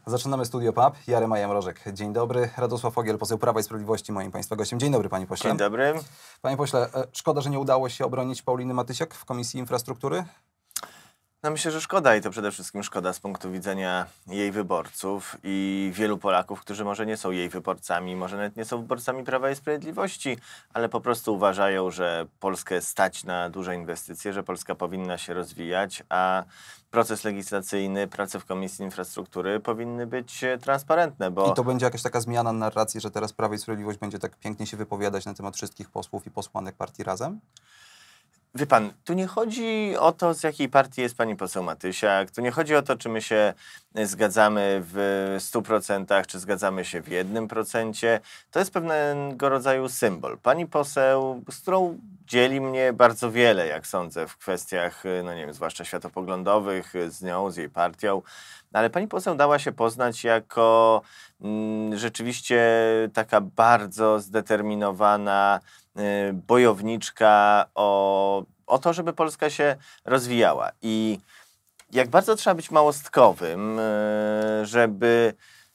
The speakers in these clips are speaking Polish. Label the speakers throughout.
Speaker 1: Zaczynamy Studio PAP. Jarema Jamrożek. Dzień dobry. Radosław Fogiel, poseł Prawa i Sprawiedliwości, moim Państwa gościem. Dzień dobry, panie pośle.
Speaker 2: Dzień dobry.
Speaker 1: Panie pośle, szkoda, że nie udało się obronić Pauliny Matysiak w Komisji Infrastruktury?
Speaker 2: No myślę, że szkoda i to przede wszystkim szkoda z punktu widzenia jej wyborców i wielu Polaków, którzy może nie są jej wyborcami, może nawet nie są wyborcami Prawa i Sprawiedliwości, ale po prostu uważają, że Polskę stać na duże inwestycje, że Polska powinna się rozwijać, a proces legislacyjny, prace w Komisji Infrastruktury powinny być transparentne, bo...
Speaker 1: I to będzie jakaś taka zmiana narracji, że teraz Prawo i Sprawiedliwość będzie tak pięknie się wypowiadać na temat wszystkich posłów i posłanek partii Razem?
Speaker 2: Wie pan, tu nie chodzi o to, z jakiej partii jest pani poseł Matysiak, tu nie chodzi o to, czy my się zgadzamy w 100%, czy zgadzamy się w 1%. To jest pewnego rodzaju symbol. Pani poseł, z którą dzieli mnie bardzo wiele, jak sądzę, w kwestiach, no nie wiem, zwłaszcza światopoglądowych, z nią, z jej partią, ale pani poseł dała się poznać jako rzeczywiście taka bardzo zdeterminowana bojowniczka o to, żeby Polska się rozwijała. I jak bardzo trzeba być małostkowym, żeby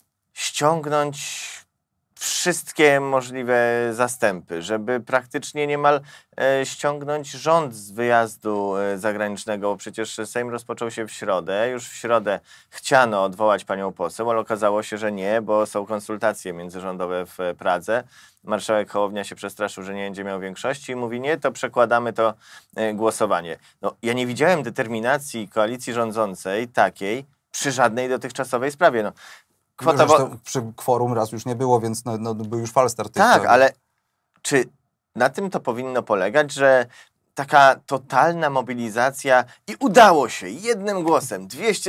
Speaker 2: ściągnąć wszystkie możliwe zastępy, żeby praktycznie niemal ściągnąć rząd z wyjazdu zagranicznego, bo przecież Sejm rozpoczął się w środę. Już w środę chciano odwołać panią poseł, ale okazało się, że nie, bo są konsultacje międzyrządowe w Pradze. Marszałek Hołownia się przestraszył, że nie będzie miał większości i mówi, nie, to przekładamy to głosowanie. No, ja nie widziałem determinacji koalicji rządzącej takiej przy żadnej dotychczasowej sprawie. No,
Speaker 1: Przy kworum raz już nie było, więc był już falstart.
Speaker 2: Tak, ale czy na tym to powinno polegać, że taka totalna mobilizacja i udało się jednym głosem,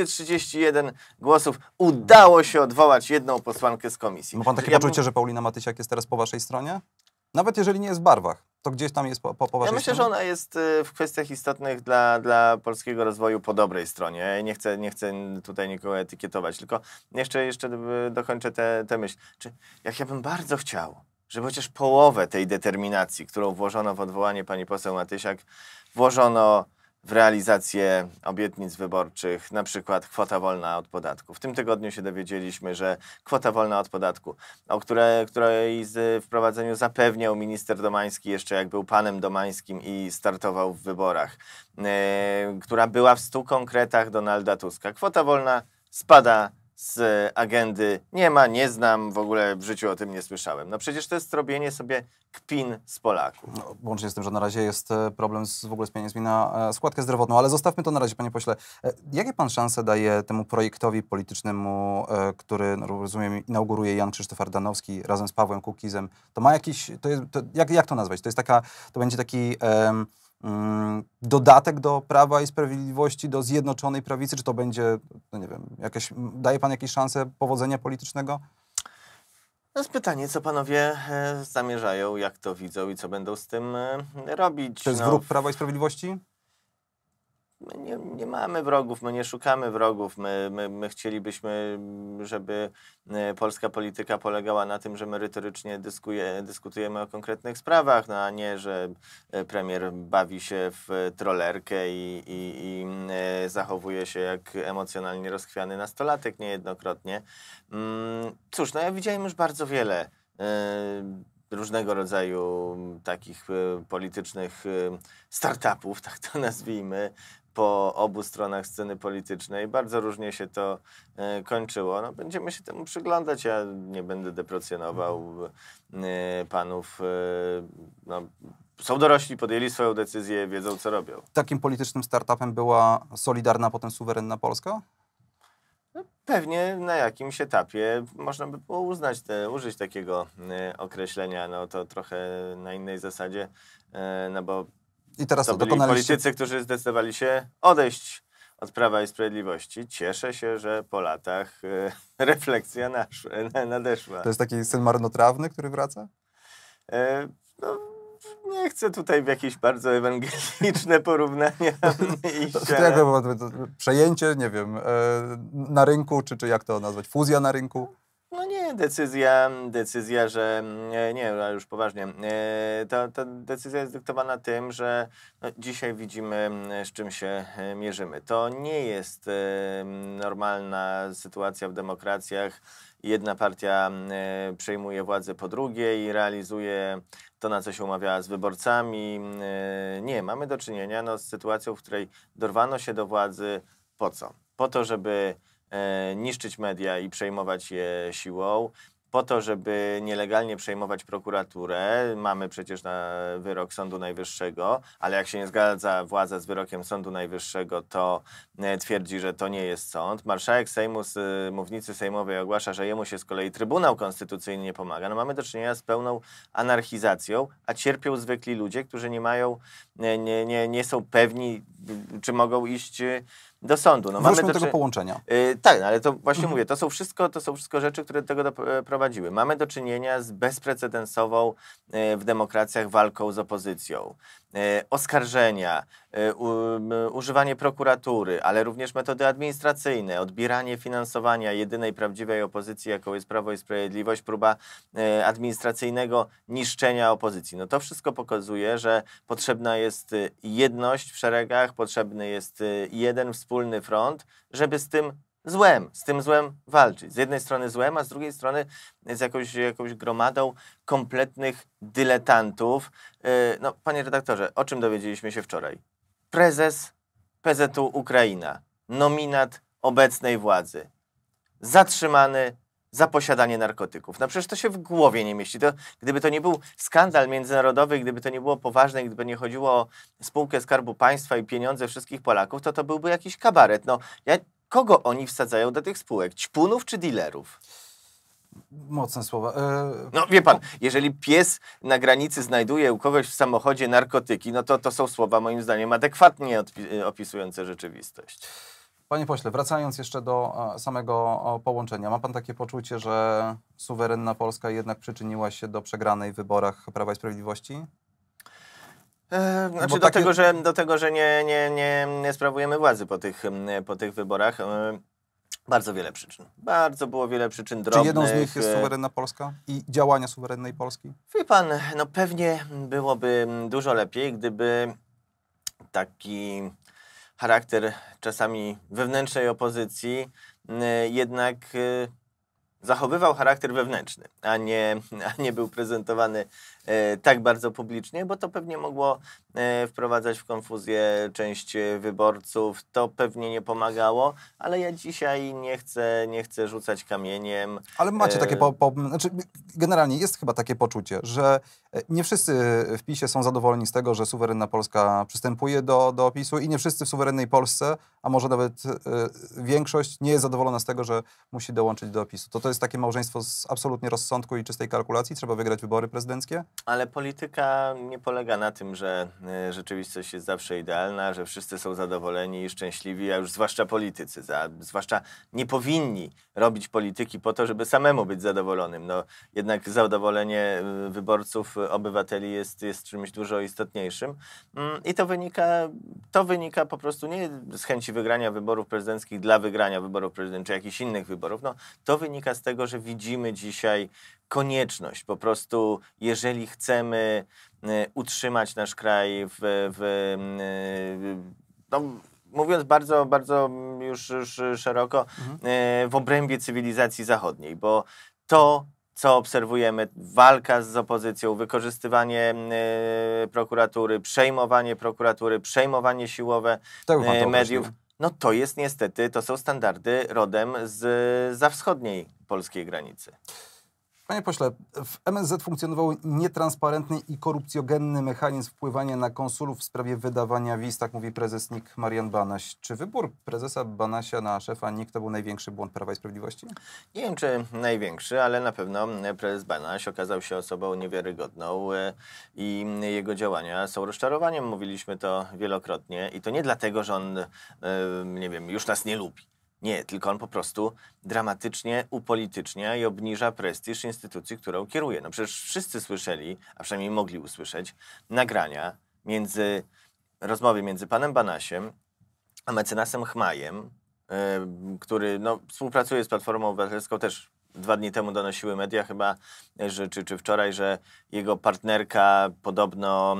Speaker 2: 231 głosów, udało się odwołać jedną posłankę z komisji.
Speaker 1: Ma pan takie poczucie, że Paulina Matysiak jest teraz po waszej stronie? Nawet jeżeli nie jest w barwach, to gdzieś tam jest po waszej stronie?
Speaker 2: Ja myślę, że ona jest w kwestiach istotnych dla polskiego rozwoju po dobrej stronie. Nie chcę tutaj nikogo etykietować, tylko jeszcze dokończę tę myśl. Ja bym bardzo chciał, żeby chociaż połowę tej determinacji, którą włożono w odwołanie pani poseł Matysiak, włożono w realizację obietnic wyborczych, na przykład kwota wolna od podatku. W tym tygodniu się dowiedzieliśmy, że kwota wolna od podatku, o której wprowadzeniu zapewniał minister Domański jeszcze jak był panem Domańskim i startował w wyborach, która była w 100 konkretach Donalda Tuska. Kwota wolna spada z agendy, nie znam, w ogóle w życiu o tym nie słyszałem. No przecież to jest robienie sobie kpin z Polaków.
Speaker 1: No, łącznie z tym, że na razie jest problem w ogóle z pieniędzmi na składkę zdrowotną, ale zostawmy to na razie, panie pośle. Jakie pan szanse daje temu projektowi politycznemu, który, no, rozumiem, inauguruje Jan Krzysztof Ardanowski razem z Pawłem Kukizem? To ma jakiś, jak to nazwać? To będzie taki dodatek do Prawa i Sprawiedliwości, do Zjednoczonej Prawicy, czy to będzie, no nie wiem, daje pan jakieś szanse powodzenia politycznego?
Speaker 2: No jest pytanie, co panowie zamierzają, jak to widzą i co będą z tym robić.
Speaker 1: To jest wróg Prawa i Sprawiedliwości?
Speaker 2: My nie mamy wrogów, my nie szukamy wrogów. My chcielibyśmy, żeby polska polityka polegała na tym, że merytorycznie dyskutujemy o konkretnych sprawach, no a nie, że premier bawi się w trollerkę i zachowuje się jak emocjonalnie rozchwiany nastolatek niejednokrotnie. Cóż, no ja widziałem już bardzo wiele różnego rodzaju takich politycznych startupów, tak to nazwijmy, po obu stronach sceny politycznej. Bardzo różnie się to kończyło. No, będziemy się temu przyglądać. Ja nie będę deprecjonował panów. No, są dorośli, podjęli swoją decyzję, wiedzą, co robią.
Speaker 1: Takim politycznym startupem była Solidarna, potem Suwerenna Polska?
Speaker 2: No, pewnie na jakimś etapie można by było użyć takiego określenia. No to trochę na innej zasadzie, no bo
Speaker 1: i teraz
Speaker 2: to byli politycy, którzy zdecydowali się odejść od Prawa i Sprawiedliwości. Cieszę się, że po latach refleksja nadeszła.
Speaker 1: To jest taki syn marnotrawny, który wraca?
Speaker 2: No, nie chcę tutaj w jakieś bardzo ewangeliczne porównania iść.
Speaker 1: Przejęcie, nie wiem, na rynku, czy jak to nazwać, fuzja na rynku?
Speaker 2: No nie, decyzja, że nie, ale już poważnie, ta decyzja jest dyktowana tym, że no, dzisiaj widzimy, z czym się mierzymy. To nie jest normalna sytuacja w demokracjach. Jedna partia przejmuje władzę po drugiej i realizuje to, na co się umawiała z wyborcami. Nie, mamy do czynienia z sytuacją, w której dorwano się do władzy po co? Po to, żeby niszczyć media i przejmować je siłą, po to, żeby nielegalnie przejmować prokuraturę. Mamy przecież wyrok Sądu Najwyższego, ale jak się nie zgadza władza z wyrokiem Sądu Najwyższego, to twierdzi, że to nie jest sąd. Marszałek Sejmu z mównicy sejmowej ogłasza, że jemu się z kolei Trybunał Konstytucyjny nie pomaga. No mamy do czynienia z pełną anarchizacją, a cierpią zwykli ludzie, którzy nie mają, nie są pewni, czy mogą iść do sądu. No,
Speaker 1: mamy do tego połączenia.
Speaker 2: Tak, ale to właśnie mówię, to są wszystko rzeczy, które do tego doprowadziły. Mamy do czynienia z bezprecedensową w demokracjach walką z opozycją. Oskarżenia, używanie prokuratury, ale również metody administracyjne, odbieranie finansowania jedynej prawdziwej opozycji, jaką jest Prawo i Sprawiedliwość, próba administracyjnego niszczenia opozycji. No to wszystko pokazuje, że potrzebna jest jedność w szeregach, potrzebny jest jeden wspólny front, żeby z tym złem walczyć. Z jednej strony złem, a z drugiej strony z jakąś gromadą kompletnych dyletantów. No, panie redaktorze, o czym dowiedzieliśmy się wczoraj? Prezes PZU Ukraina, nominat obecnej władzy, zatrzymany za posiadanie narkotyków. No przecież to się w głowie nie mieści. Gdyby to nie był skandal międzynarodowy, gdyby to nie było poważne, gdyby nie chodziło o spółkę Skarbu Państwa i pieniądze wszystkich Polaków, to byłby jakiś kabaret. No, kogo oni wsadzają do tych spółek? Ćpunów czy dealerów?
Speaker 1: Mocne słowa.
Speaker 2: No wie pan, jeżeli pies na granicy znajduje u kogoś w samochodzie narkotyki, no to są słowa moim zdaniem adekwatnie opisujące rzeczywistość.
Speaker 1: Panie pośle, wracając jeszcze do samego połączenia, ma pan takie poczucie, że suwerenna Polska jednak przyczyniła się do przegranej w wyborach Prawa i Sprawiedliwości?
Speaker 2: Znaczy do tego, że nie sprawujemy władzy po tych wyborach. Bardzo wiele przyczyn. Bardzo było wiele przyczyn drobnych.
Speaker 1: Czy jedną z nich jest suwerenna Polska i działania suwerennej Polski?
Speaker 2: Wie pan, no pewnie byłoby dużo lepiej, gdyby taki charakter czasami wewnętrznej opozycji jednak zachowywał charakter wewnętrzny, a nie był prezentowany tak bardzo publicznie, bo to pewnie mogło wprowadzać w konfuzję część wyborców. To pewnie nie pomagało, ale ja dzisiaj nie chcę rzucać kamieniem.
Speaker 1: Ale macie takie, znaczy generalnie jest chyba takie poczucie, że nie wszyscy w PiS-ie są zadowoleni z tego, że suwerenna Polska przystępuje do PiS-u i nie wszyscy w suwerennej Polsce, a może nawet większość nie jest zadowolona z tego, że musi dołączyć do PiS-u. To jest takie małżeństwo z absolutnie rozsądku i czystej kalkulacji? Trzeba wygrać wybory prezydenckie?
Speaker 2: Ale polityka nie polega na tym, że rzeczywistość jest zawsze idealna, że wszyscy są zadowoleni i szczęśliwi, a już zwłaszcza politycy. Zwłaszcza nie powinni robić polityki po to, żeby samemu być zadowolonym. No, jednak zadowolenie wyborców, obywateli jest czymś dużo istotniejszym. I to wynika po prostu nie z chęci wygrania wyborów prezydenckich dla wygrania wyborów prezydenckich, czy jakichś innych wyborów. No, to wynika z tego, że widzimy dzisiaj konieczność. Po prostu, jeżeli chcemy utrzymać nasz kraj no, mówiąc bardzo, bardzo już szeroko, w obrębie cywilizacji zachodniej, bo to, co obserwujemy, walka z opozycją, wykorzystywanie prokuratury, przejmowanie siłowe mediów, no to jest niestety, to są standardy rodem zza wschodniej polskiej granicy.
Speaker 1: Panie pośle, w MSZ funkcjonował nietransparentny i korupcjogenny mechanizm wpływania na konsulów w sprawie wydawania wiz, tak mówi prezes NIK Marian Banaś. Czy wybór prezesa Banasia na szefa NIK to był największy błąd Prawa i Sprawiedliwości?
Speaker 2: Nie wiem, czy największy, ale na pewno prezes Banaś okazał się osobą niewiarygodną i jego działania są rozczarowaniem. Mówiliśmy to wielokrotnie i to nie dlatego, że on, nie wiem, już nas nie lubi. Nie, tylko on po prostu dramatycznie upolitycznia i obniża prestiż instytucji, którą kieruje. No przecież wszyscy słyszeli, a przynajmniej mogli usłyszeć, nagrania rozmowy między panem Banasiem a mecenasem Chmajem, który współpracuje z Platformą Obywatelską, też 2 dni temu donosiły media chyba, że, czy wczoraj, że jego partnerka podobno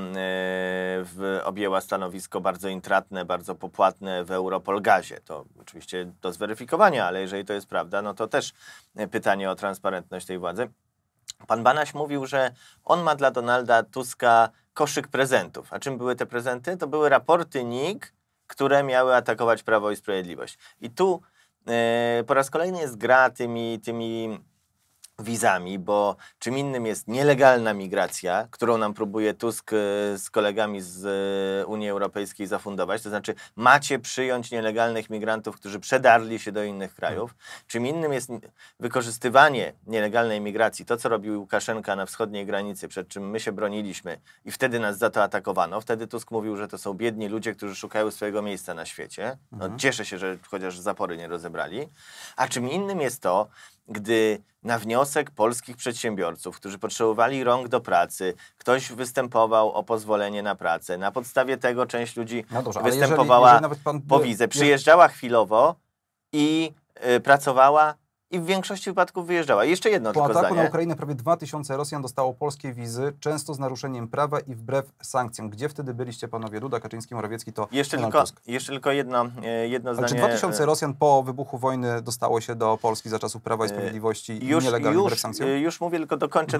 Speaker 2: objęła stanowisko bardzo intratne, bardzo popłatne w Europolgazie. To oczywiście do zweryfikowania, ale jeżeli to jest prawda, no to też pytanie o transparentność tej władzy. Pan Banaś mówił, że on ma dla Donalda Tuska koszyk prezentów. A czym były te prezenty? To były raporty NIK, które miały atakować Prawo i Sprawiedliwość. I tu po raz kolejny jest gra tymi wizami, bo czym innym jest nielegalna migracja, którą nam próbuje Tusk z kolegami z Unii Europejskiej zafundować, to znaczy macie przyjąć nielegalnych migrantów, którzy przedarli się do innych krajów. Czym innym jest wykorzystywanie nielegalnej migracji, to co robił Łukaszenka na wschodniej granicy, przed czym my się broniliśmy i wtedy nas za to atakowano. Wtedy Tusk mówił, że to są biedni ludzie, którzy szukają swojego miejsca na świecie. No, cieszę się, że chociaż zapory nie rozebrali. A czym innym jest to, gdy na wniosek polskich przedsiębiorców, którzy potrzebowali rąk do pracy, ktoś występował o pozwolenie na pracę. Na podstawie tego część ludzi występowała jeżeli nawet po wizę. Przyjeżdżała chwilowo i pracowała i w większości wypadków wyjeżdżała. I jeszcze jedno tylko zdanie.
Speaker 1: Po ataku na Ukrainę prawie 2000 Rosjan dostało polskie wizy, często z naruszeniem prawa i wbrew sankcjom. Gdzie wtedy byliście, panowie Duda, Kaczyński, Morawiecki, to
Speaker 2: jeszcze tylko jedno zdanie.
Speaker 1: Czy 2000 Rosjan po wybuchu wojny dostało się do Polski za czasów Prawa i Sprawiedliwości i nielegalnie wbrew sankcjom?
Speaker 2: Już mówię, tylko dokończę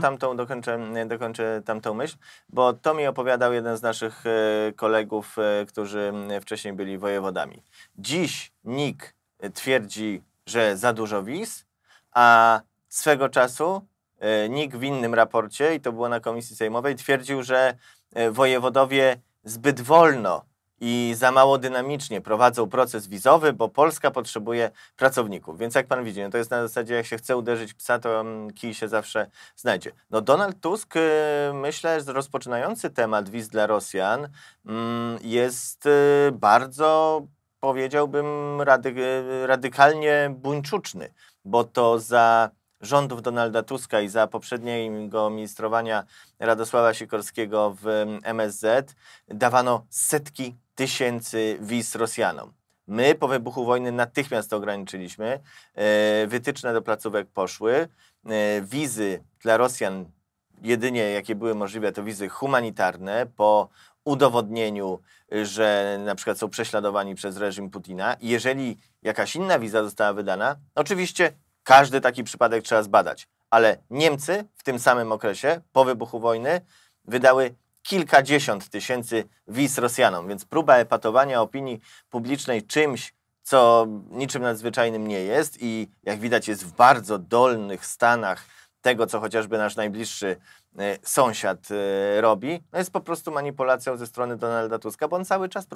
Speaker 2: tamtą myśl, bo to mi opowiadał jeden z naszych kolegów, którzy wcześniej byli wojewodami. Dziś NIK twierdzi, że za dużo wiz, a swego czasu NIK w innym raporcie, i to było na komisji sejmowej, twierdził, że wojewodowie zbyt wolno i za mało dynamicznie prowadzą proces wizowy, bo Polska potrzebuje pracowników. Więc jak pan widzi, no to jest na zasadzie, jak się chce uderzyć psa, to kij się zawsze znajdzie. No Donald Tusk, myślę, że rozpoczynający temat wiz dla Rosjan jest bardzo, powiedziałbym, radykalnie buńczuczny, bo to za rządów Donalda Tuska i za poprzedniego ministrowania Radosława Sikorskiego w MSZ dawano setki tysięcy wiz Rosjanom. My po wybuchu wojny natychmiast to ograniczyliśmy. Wytyczne do placówek poszły. Wizy dla Rosjan jedynie jakie były możliwe to wizy humanitarne po udowodnieniu, że na przykład są prześladowani przez reżim Putina. I jeżeli jakaś inna wiza została wydana, oczywiście każdy taki przypadek trzeba zbadać. Ale Niemcy w tym samym okresie, po wybuchu wojny, wydały kilkadziesiąt tysięcy wiz Rosjanom. Więc próba epatowania opinii publicznej czymś, co niczym nadzwyczajnym nie jest i jak widać jest w bardzo dolnych stanach tego, co chociażby nasz najbliższy sąsiad robi, no jest po prostu manipulacją ze strony Donalda Tuska, bo on cały czas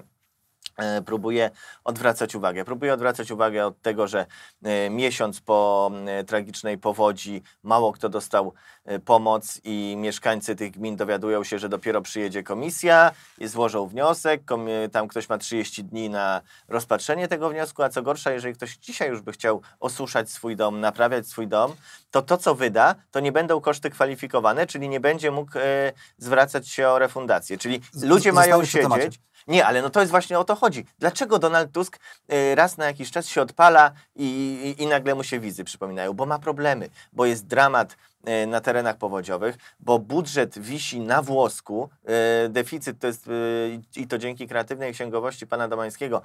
Speaker 2: próbuje odwracać uwagę. Próbuje odwracać uwagę od tego, że miesiąc po tragicznej powodzi mało kto dostał pomoc i mieszkańcy tych gmin dowiadują się, że dopiero przyjedzie komisja i złożą wniosek, tam ktoś ma 30 dni na rozpatrzenie tego wniosku, a co gorsza, jeżeli ktoś dzisiaj już by chciał osuszać swój dom, naprawiać swój dom, to co wyda, to nie będą koszty kwalifikowane, czyli nie będzie mógł zwracać się o refundację. Czyli ludzie mają siedzieć. Nie, ale no to jest właśnie o to chodzi. Dlaczego Donald Tusk raz na jakiś czas się odpala i nagle mu się wizy przypominają? Bo ma problemy, bo jest dramat na terenach powodziowych, bo budżet wisi na włosku, deficyt to jest, i to dzięki kreatywnej księgowości pana Domańskiego,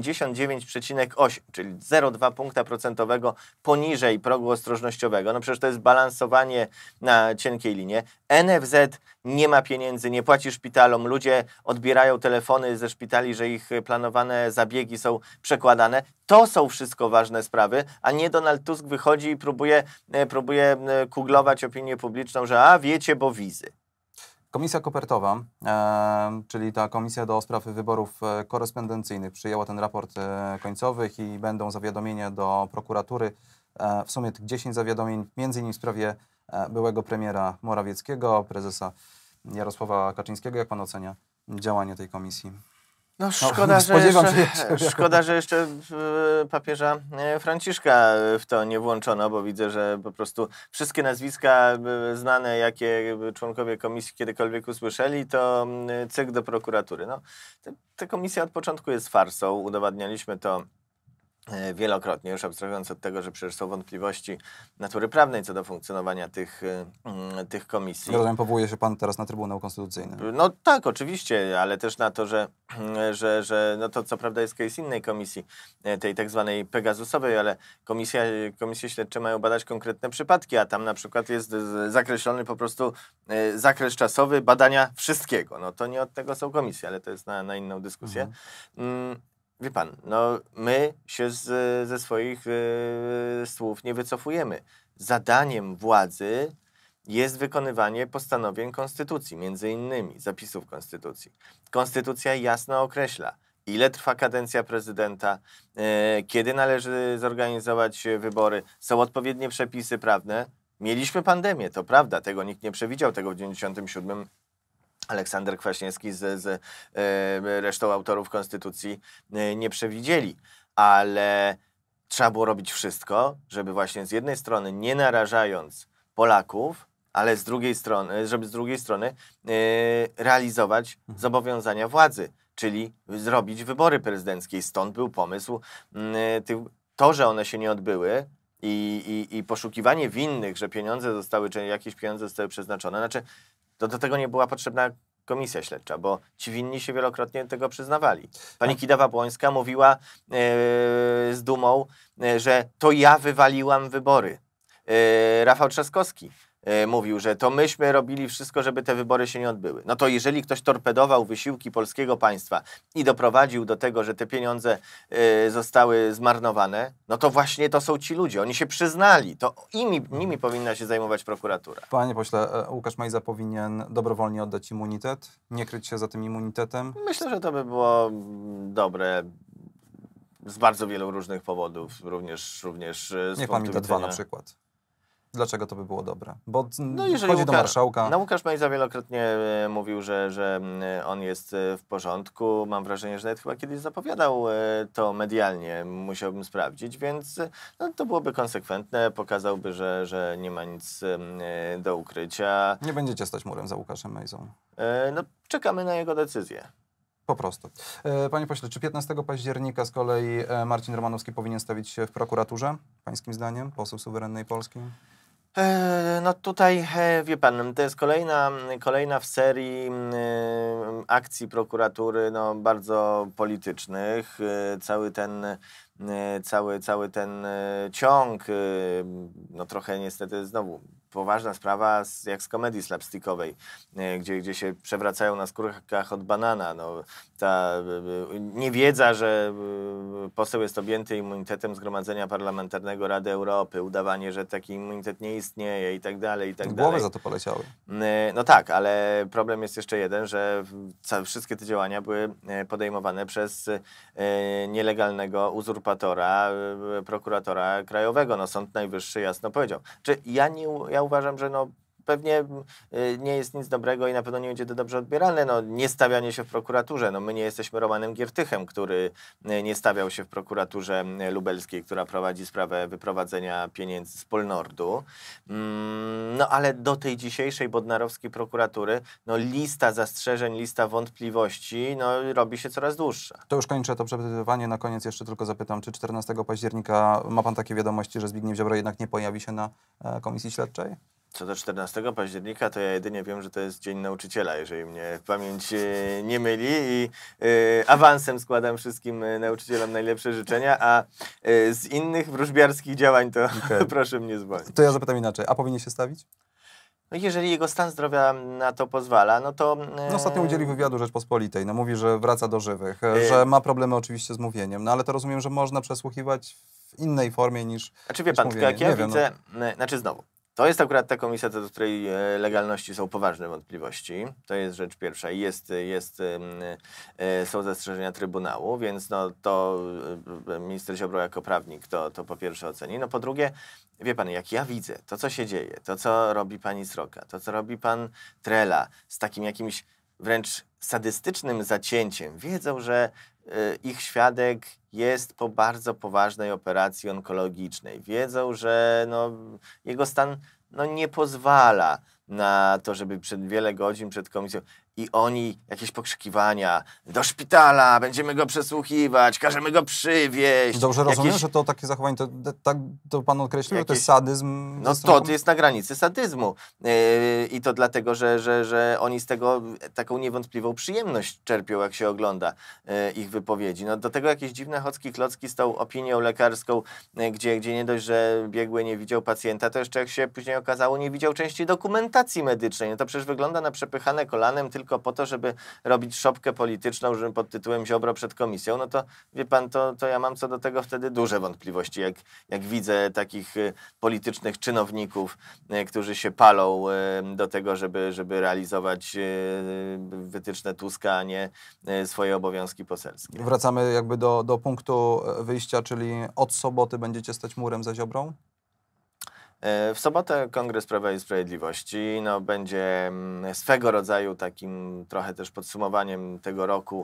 Speaker 2: 59,8, czyli 0,2 punkta procentowego poniżej progu ostrożnościowego. No przecież to jest balansowanie na cienkiej linie. NFZ nie ma pieniędzy, nie płaci szpitalom, ludzie odbierają telefony ze szpitali, że ich planowane zabiegi są przekładane. To są wszystko ważne sprawy, a nie Donald Tusk wychodzi i próbuje kuglować opinię publiczną, że wiecie, bo wizy.
Speaker 1: Komisja kopertowa, czyli ta komisja do spraw wyborów korespondencyjnych, przyjęła ten raport końcowy i będą zawiadomienia do prokuratury. W sumie 10 zawiadomień, między innymi w sprawie byłego premiera Morawieckiego, prezesa Jarosława Kaczyńskiego. Jak pan ocenia działanie tej komisji?
Speaker 2: No szkoda, że jeszcze papieża Franciszka w to nie włączono, bo widzę, że po prostu wszystkie nazwiska znane, jakie członkowie komisji kiedykolwiek usłyszeli, to cyk do prokuratury. No, ta komisja od początku jest farsą, udowadnialiśmy to wielokrotnie, już abstrahując od tego, że przecież są wątpliwości natury prawnej co do funkcjonowania tych komisji.
Speaker 1: Rozumiem, powołuje się pan teraz na Trybunał Konstytucyjny.
Speaker 2: No tak, oczywiście, ale też na to, że no to co prawda jest case innej komisji, tej tak zwanej Pegasusowej, ale komisje śledcze mają badać konkretne przypadki, a tam na przykład jest zakreślony po prostu zakres czasowy badania wszystkiego. No to nie od tego są komisje, ale to jest na inną dyskusję. Wie pan, no my się ze swoich słów nie wycofujemy. Zadaniem władzy jest wykonywanie postanowień Konstytucji, między innymi zapisów Konstytucji. Konstytucja jasno określa, ile trwa kadencja prezydenta, kiedy należy zorganizować wybory, są odpowiednie przepisy prawne. Mieliśmy pandemię, to prawda, tego nikt nie przewidział, tego w 1997 Aleksander Kwaśniewski z resztą autorów Konstytucji nie przewidzieli, ale trzeba było robić wszystko, żeby właśnie z jednej strony nie narażając Polaków, ale z drugiej strony, żeby z drugiej strony realizować zobowiązania władzy, czyli zrobić wybory prezydenckie. Stąd był pomysł, to, że one się nie odbyły i poszukiwanie winnych, że pieniądze zostały, czy jakieś pieniądze zostały przeznaczone, znaczy to do tego nie była potrzebna komisja śledcza, bo ci winni się wielokrotnie tego przyznawali. Pani Kidawa-Błońska mówiła z dumą, że to ja wywaliłam wybory. Rafał Trzaskowski mówił, że to myśmy robili wszystko, żeby te wybory się nie odbyły. No to jeżeli ktoś torpedował wysiłki polskiego państwa i doprowadził do tego, że te pieniądze zostały zmarnowane, no to właśnie to są ci ludzie. Oni się przyznali. To nimi powinna się zajmować prokuratura.
Speaker 1: Panie pośle, Łukasz Mejza powinien dobrowolnie oddać immunitet, nie kryć się za tym immunitetem?
Speaker 2: Myślę, że to by było dobre z bardzo wielu różnych powodów, również z
Speaker 1: Niech pan mi
Speaker 2: punktu
Speaker 1: da dwa
Speaker 2: widzenia...
Speaker 1: na przykład. Dlaczego to by było dobre? Bo
Speaker 2: No
Speaker 1: chodzi do marszałka.
Speaker 2: No Łukasz Mejza wielokrotnie mówił, że on jest w porządku. Mam wrażenie, że nawet chyba kiedyś zapowiadał to medialnie. Musiałbym sprawdzić, więc no, to byłoby konsekwentne. Pokazałby, że nie ma nic do ukrycia.
Speaker 1: Nie będziecie stać murem za Łukaszem Mejzą.
Speaker 2: No, czekamy na jego decyzję.
Speaker 1: Po prostu. Panie pośle, czy 15 października z kolei Marcin Romanowski powinien stawić się w prokuraturze? Pańskim zdaniem? Poseł suwerennej Polski?
Speaker 2: No tutaj, wie pan, to jest kolejna w serii akcji prokuratury, no, bardzo politycznych. Cały ten ciąg, no trochę niestety znowu poważna sprawa jak z komedii slapstickowej, gdzie się przewracają na skórkach od banana. No, ta niewiedza, że poseł jest objęty immunitetem Zgromadzenia Parlamentarnego Rady Europy, udawanie, że taki immunitet nie istnieje i tak dalej, i tak dalej.
Speaker 1: Głowy za to poleciały.
Speaker 2: No tak, ale problem jest jeszcze jeden, że wszystkie te działania były podejmowane przez nielegalnego uzurpatora, prokuratora krajowego. No, Sąd Najwyższy jasno powiedział. Ja uważam, że no, pewnie nie jest nic dobrego i na pewno nie będzie to dobrze odbierane. No, nie stawianie się w prokuraturze. No, my nie jesteśmy Romanem Giertychem, który nie stawiał się w prokuraturze lubelskiej, która prowadzi sprawę wyprowadzenia pieniędzy z Polnordu. No ale do tej dzisiejszej bodnarowskiej prokuratury no, lista zastrzeżeń, lista wątpliwości no, robi się coraz dłuższa.
Speaker 1: To już kończę to przepytywanie. Na koniec jeszcze tylko zapytam, czy 14 października ma pan takie wiadomości, że Zbigniew Ziobro jednak nie pojawi się na komisji śledczej?
Speaker 2: Co do 14 października, to ja jedynie wiem, że to jest Dzień Nauczyciela, jeżeli mnie pamięć nie myli i awansem składam wszystkim nauczycielom najlepsze życzenia, a z innych wróżbiarskich działań to proszę mnie zwolnić.
Speaker 1: To ja zapytam inaczej, a powinien się stawić?
Speaker 2: No jeżeli jego stan zdrowia na to pozwala, no to...
Speaker 1: No ostatnio udzielił wywiadu Rzeczpospolitej, no mówi, że wraca do żywych, że ma problemy oczywiście z mówieniem, no ale to rozumiem, że można przesłuchiwać w innej formie niż
Speaker 2: Znaczy wie pan, tylko jak ja widzę,
Speaker 1: no.
Speaker 2: znaczy znowu, to jest akurat ta komisja, do której legalności są poważne wątpliwości. To jest rzecz pierwsza. Są zastrzeżenia Trybunału, więc no, to minister Ziobro jako prawnik to po pierwsze oceni. No po drugie, wie pan, jak ja widzę to, co się dzieje, to, co robi pani Sroka, to, co robi pan Trela z takim jakimś wręcz sadystycznym zacięciem, wiedzą, że ich świadek jest po bardzo poważnej operacji onkologicznej. Wiedzą, że no, jego stan no, nie pozwala na to, żeby wiele godzin przed komisją... i oni jakieś pokrzykiwania, do szpitala, będziemy go przesłuchiwać, każemy go przywieźć.
Speaker 1: Dobrze rozumiem, że to takie zachowanie, tak to pan określił, że to jest sadyzm?
Speaker 2: No to jest na granicy sadyzmu. I to dlatego, że oni z tego taką niewątpliwą przyjemność czerpią, jak się ogląda ich wypowiedzi. No do tego jakieś dziwne chocki-klocki z tą opinią lekarską, gdzie nie dość, że biegły nie widział pacjenta, to jeszcze jak się później okazało, nie widział części dokumentacji medycznej. No to przecież wygląda na przepychane kolanem tylko po to, żeby robić szopkę polityczną, żeby pod tytułem Ziobro przed komisją. No to wie pan, to ja mam co do tego wtedy duże wątpliwości, jak widzę takich politycznych czynowników, którzy się palą do tego, żeby realizować wytyczne Tuska, a nie swoje obowiązki poselskie.
Speaker 1: Wracamy jakby do punktu wyjścia, czyli od soboty będziecie stać murem za Ziobrą?
Speaker 2: W sobotę Kongres Prawa i Sprawiedliwości będzie swego rodzaju takim trochę też podsumowaniem tego roku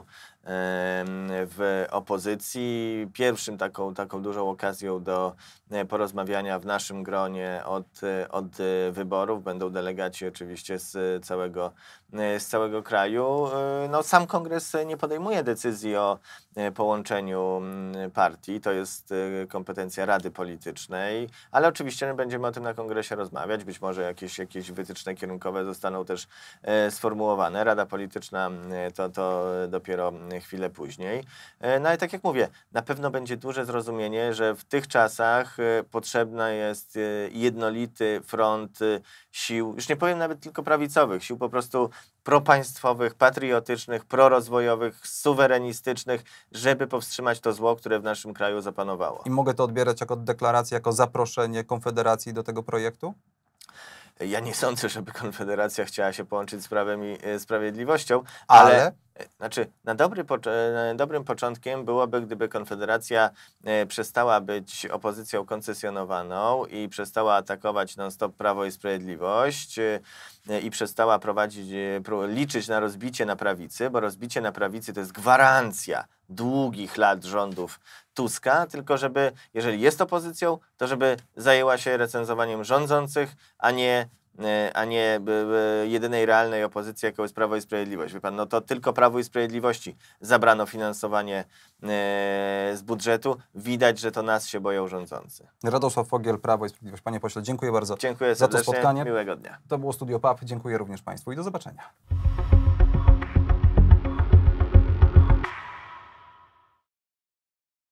Speaker 2: w opozycji. Pierwszym taką dużą okazją do porozmawiania w naszym gronie od wyborów. Będą delegaci oczywiście z całego kraju. No, sam kongres nie podejmuje decyzji o połączeniu partii. To jest kompetencja Rady Politycznej, ale oczywiście będziemy o tym na kongresie rozmawiać. Być może jakieś wytyczne kierunkowe zostaną też sformułowane. Rada Polityczna to dopiero chwilę później. No ale tak jak mówię, na pewno będzie duże zrozumienie, że w tych czasach potrzebny jest jednolity front sił, już nie powiem nawet tylko prawicowych, sił po prostu propaństwowych, patriotycznych, prorozwojowych, suwerenistycznych, żeby powstrzymać to zło, które w naszym kraju zapanowało.
Speaker 1: I mogę to odbierać jako deklarację, jako zaproszenie Konfederacji do tego projektu?
Speaker 2: Ja nie sądzę, żeby Konfederacja chciała się połączyć z Prawem i Sprawiedliwością,
Speaker 1: Ale?
Speaker 2: Znaczy, dobrym początkiem byłoby, gdyby Konfederacja przestała być opozycją koncesjonowaną i przestała atakować non-stop Prawo i Sprawiedliwość i przestała liczyć na rozbicie na prawicy, bo rozbicie na prawicy to jest gwarancja długich lat rządów Tuska, tylko żeby, jeżeli jest opozycją, to żeby zajęła się recenzowaniem rządzących, a nie jedynej realnej opozycji, jaką jest Prawo i Sprawiedliwość. Wie pan, no to tylko Prawu i Sprawiedliwości zabrano finansowanie z budżetu. Widać, że to nas się boją rządzący.
Speaker 1: Radosław Fogiel, Prawo i Sprawiedliwość. Panie pośle, dziękuję bardzo
Speaker 2: Dziękuję
Speaker 1: za to
Speaker 2: serdecznie.
Speaker 1: spotkanie.
Speaker 2: Miłego dnia.
Speaker 1: To było Studio PAP. Dziękuję również Państwu i do zobaczenia.